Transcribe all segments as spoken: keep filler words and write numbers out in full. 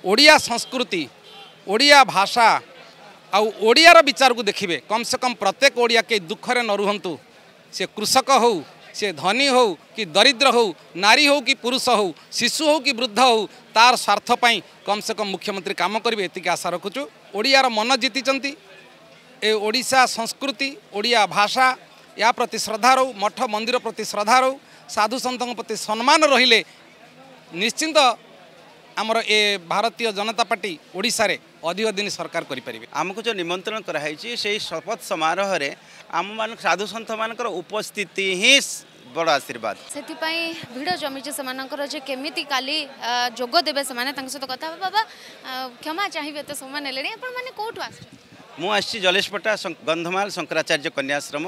ओडिया संस्कृति ओडिया भाषा आउ ओडियार विचार को देखिए कम से कम प्रत्येक ओडिया के दुखरे न रुहंतु से कृषक हो से धनी हो कि दरिद्र हो नारी हो कि पुरुष हो शिशु हो कि वृद्ध हो तार स्वार्थ पाई कम से कम मुख्यमंत्री काम करेंगे एतिक आशा रखुचु। ओडियार मन जीति ए ओडिशा संस्कृति ओडिया भाषा या प्रति श्रद्धा रो मठ मंदिर प्रति श्रद्धा रो साधु सन्तों प्रति सम्मान रहिले निश्चिंत आमर ए भारतीय जनता पार्टी ओडिशा रे अधिक दिन सरकार करें। आमको जो निमंत्रण कराई से शपथ समारोह रे आम मान साधु सन्थ मानकर उपस्थिति ही बड़ आशीर्वाद से भिड़ जमी से केमिति काली जोग देवे से सहित कथा बाबा क्षमा चाहिए तो समय ने कौटू आस मुझे जलेशपटा गंधमाल शंकराचार्य कन्याश्रम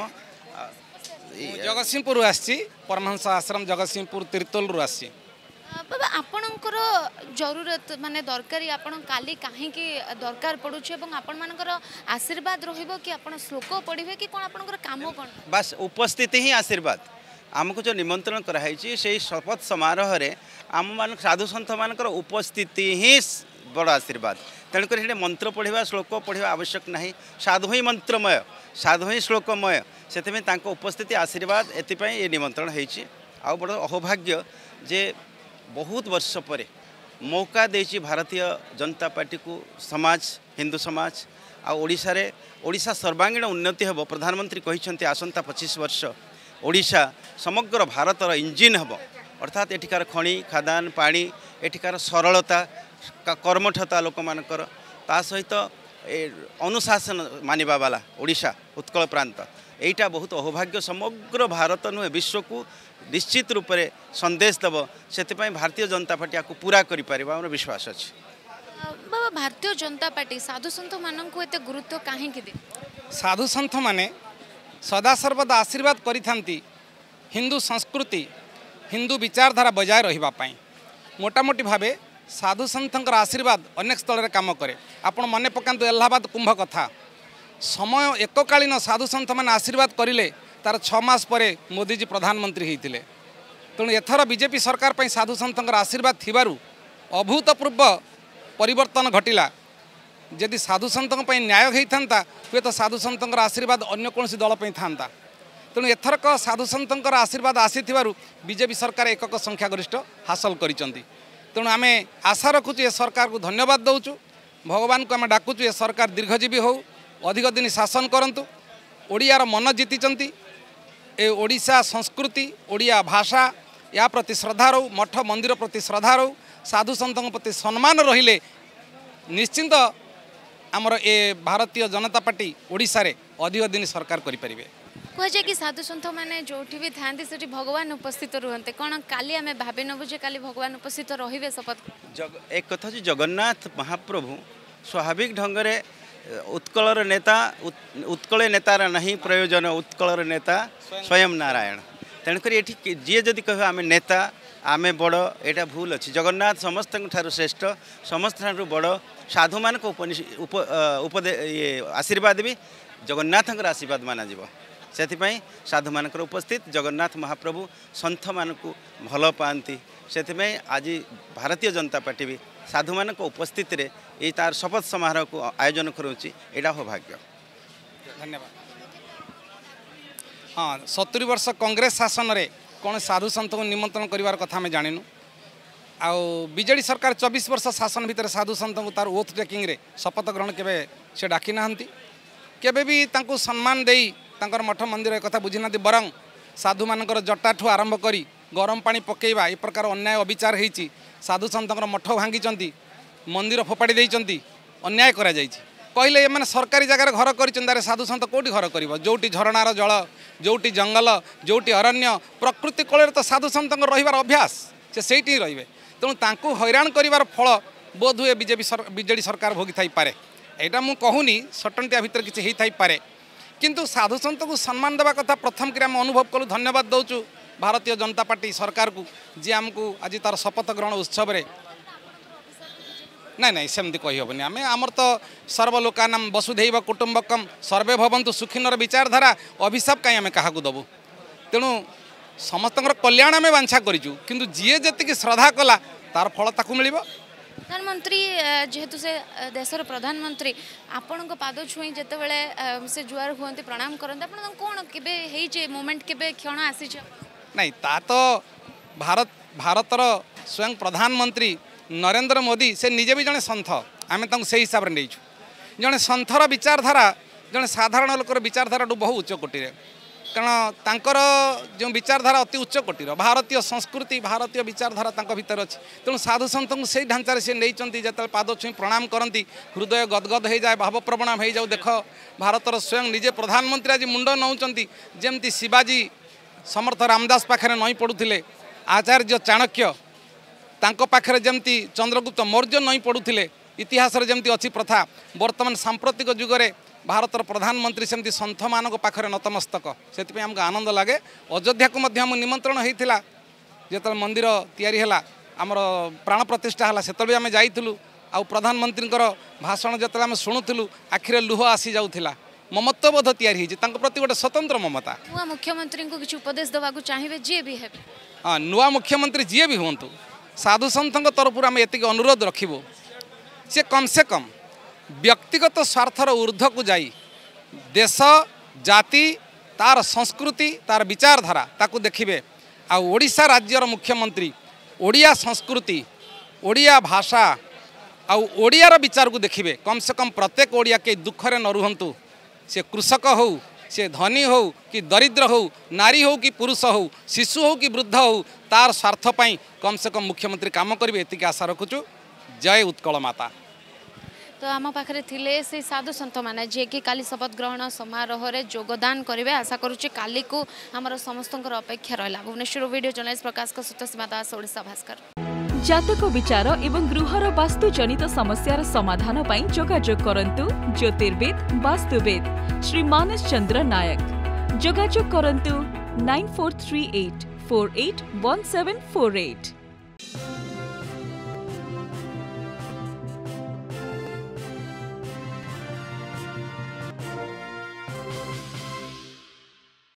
जगतसिंहपुर आसी परमहंस आश्रम जगतसिंहपुर तिरतोल रु आसी बाबा आपणकर जरूरत माने दरकारी आपण काली कहीं दरकार पड़ुछ आपण मानकर आशीर्वाद रहिबो कि आपण श्लोक पढ़िबे कि कोन आपणकर काम कोन बस उपस्थिति ही आशीर्वाद आमको जो निमंत्रण कराई से शपथ समारोह रे आम मान साधु सन्थ मानकर उपस्थिति ही बड़ आशीर्वाद तेणुक मंत्र पढ़ा श्लोक पढ़ा आवश्यक नहीं साधु ही मंत्रमय साधु ही श्लोकमय से उपस्थिति आशीर्वाद एपाई ये निमंत्रण होती आ बड़ अहोभाग्य जे बहुत वर्ष पर मौका देची भारतीय जनता पार्टी को समाज हिंदू समाज आशा रे ओडिशा सर्वांगीण उन्नति हेब प्रधानमंत्री कहते आसंता पच्चीस वर्ष ओडिशा समग्र भारतर इंजिन हेब अर्थात एठिकार खनि खादान पानी एठिकार सरलता कर्मठता लोक मानकर ता सहित अनुशासन मानिबा वाला ओडिशा उत्कल प्रांत एटा बहुत अहोभाग्य समग्र भारत नुहे विश्व को निश्चित रूप से संदेश दब से भारतीय जनता पार्टी आपको पूरा कर विश्वास अच्छे। बाबा भारतीय जनता पार्टी साधु सन्थ मान को एते गुरुत्व कहीं दे साधु सन्थ माने सदा सर्वदा आशीर्वाद करिथांती हिंदू संस्कृति हिंदू विचारधारा बजाय रहिबा मोटामोटी भावे साधु सन्थंकर आशीर्वाद अनेक स्थल रे काम करे। आपण मने पकांतु इलाहाबाद कुंभ कथा समय एककालीन साधु सन्थ मैंने आशीर्वाद करें तार छमास पर मोदीजी प्रधानमंत्री होते तेणु एथर बीजेपी सरकार पर साधु सन्थंकर आशीर्वाद थिबारु अभूतपूर्व परिवर्तन घटिला। जदि साधु सन्थों न्याय होता हुए तो साधु सन्थंकर आशीर्वाद अन्य कौन दल पर था तेणु एथरक साधु सन्थंकर आशीर्वाद आसी बीजेपी सरकार एकक संख्यागरिष्ठ हासिल करिसेंती तेणु आम आशा रखुचु ए सरकार को धन्यवाद दौचु भगवान को आम डाकुचु ए सरकार दीर्घजीवी हो अधिक दिन शासन करंतु ओडियार मन जीति ए ओडिशा संस्कृति ओडिया भाषा या प्रति श्रद्धा रो मठ मंदिर प्रति श्रद्धा रो साधु सन्तों प्रति सम्मान रहिले निश्चिंत आमर ए भारतीय जनता पार्टी ओडिशा रे अधिक दिन सरकार करि परिबे। कहे कि साधु सन्थ मैंने जो भी था भगवान उपस्थित रुहते कौन काली आम भावी नबु जे काली भगवान उपस्थित रे शपथ जग एक कथा जगन्नाथ महाप्रभु स्वाभाविक ढंग से उत्कलर नेता उत्कल नेतार नहीं प्रयोजन उत्कलर नेता स्वयं नारायण तेणुक ये जी जदि कह आम नेता आम बड़ यहाँ भूल अच्छी जगन्नाथ समस्त श्रेष्ठ समस्त बड़ साधु मान उप उपदे ये आशीर्वाद भी जगन्नाथ आशीर्वाद माना जीव से साधु मान उपस्थित जगन्नाथ महाप्रभु सन्थ मान भल पाती से आज भारतीय जनता पार्टी भी साधु मान उपस्थित रे ये तार शपथ समारोह को आयोजन करुँची एटा सौभाग्य। धन्यवाद। हाँ सत्तरी वर्ष कांग्रेस शासन रे कौन साधु सन्थ को निमंत्रण करार कथा आम जाणु आउ बीजेडी सरकार चौबीस वर्ष शासन भितर साधु सन्थ को तार ओथ टेकिंग रे शपथ ग्रहण केबे से डाकी नाहंती केबे भी तांको सम्मान देई तांकर मठ मंदिर कथा बुझी ना बरं साधु मानकर जटाठू आरंभ करी गरम पानी पकेवा ए प्रकार अन्याय अविचार होती साधु सन्थर मठ भांगी मंदिर फोपाड़ी देइचंती अन्याय करा जाइछि कहले ये माने सरकारी जगह घर कर साधु सन्थ कौटी घर कर जोटी झरणार जल जोटी जंगल जोटी अरण्य प्रकृति कोल तो साधु सन्थ रहिबार अभ्यास से सेठी रहिबे तेणु तांको हैरान करिवार फल बोध हुए बीजेपी सर बीजेडी सरकार भोगी थाई पारे एटा मु कहूनी सटनटिया भितर किछि हेई थाई पारे किंतु साधु सन्थ को सम्मान देवा कथा प्रथम कि आम अनुभव कलु धन्यवाद दौचु भारतीय जनता पार्टी सरकार को जी आमको आज तार शपथ ग्रहण उत्सव रे ना ना सेमती कहीहबनी आम आमर तो सर्वलोकानां वसुधैव कुटुंबकम सर्वे भवन्तु सुखिनर विचारधारा अभिशाप कहीं आम क्या दबु तेणु समस्त कल्याण आम बांछा करूँ किंतु जी जी श्रद्धा कला तार फल ताकू मिल प्रधानमंत्री जेहेतु से देशर प्रधानमंत्री आपण पाद छुई जिते बड़े से जुआर हुए प्रणाम करते कौन के मोमेंट के क्षण आसी नहीं ता तो भारत भारतर स्वयं प्रधानमंत्री नरेंद्र मोदी से निजे भी जड़े सन्थ आम से हिसाब से नहीं जड़े सन्थर विचारधारा जड़े साधारण लोकर विचारधारा बहु उच्च कोटि कारण तांकर जो विचारधारा अति उच्च कोटिर भारतीय संस्कृति भारतीय विचारधारा भितर अच्छी तेणु साधु सन्थ को से ढांचार सी नहीं जो पाद छुई प्रणाम करती हृदय गदगद हो जाए भावप्रवण हो जाऊ देख भारतर स्वयं निजे प्रधानमंत्री आज मुंड नौंती जमती शिवाजी समर्थ रामदास पाखे नई पड़ुले आचार्य चाणक्य तांको पाखे जमती चंद्रगुप्त मौर्य नई पड़ुले इतिहास जमती अच्छी प्रथा वर्तमान सांप्रतिक जुगरे भारतर प्रधानमंत्री सेमती सन्थ मान पाखे नतमस्तक से आमको आनंद लगे अयोध्या को निमंत्रण होता जो मंदिर तैयारी है आमर प्राण प्रतिष्ठा है से आम जाइलु आ प्रधानमंत्री भाषण जो आम शुणुलु आखिरे लुह आसी जाऊला ममत्वबोध तैयारी प्रति गोटे स्वतंत्र ममता मुख्यमंत्री को किसी उपदेश देवाक चाहिए जी भी है हाँ नुआ मुख्यमंत्री जी भी हूँ साधु सन्थ तरफ आम ये अनुरोध रखिबू से कम से कम व्यक्तिगत स्वार्थर ऊर्ध्व को जाई देश जाति तार संस्कृति तार विचारधारा ताकू देखिए आ ओडिशा राज्यर मुख्यमंत्री ओडिया संस्कृति ओडिया भाषा आ ओडियार विचार को देखिए कम से कम प्रत्येक ओडिया के दुखरे न रुहंतु से कृषक हो से धनी हो कि दरिद्र हो नारी हो कि पुरुष हो शिशु हो कि वृद्ध हो तार स्वार्थ पाई कम से कम मुख्यमंत्री काम करेंगे एतिक आशा रखुचु। जय उत्कल माता। तो आम पाखे थिले से साधु सन्थ मैंने जे कि काली शपथ ग्रहण समारोह में योगदान करेंगे आशा करुच्चे काली को आमर समस्त अपेक्षा रहा। Bhubaneswar video journalist Prakash Seema Das Odisha Bhaskar. जातक विचार एवं गृहर वास्तु जनित समस्यार समाधान पाई जोगाजोग करंतु ज्योतिर्वेद वास्तुवेद श्री मानस चंद्र नायक। जोगाजोग करंतु nine four three eight four eight one seven four eight.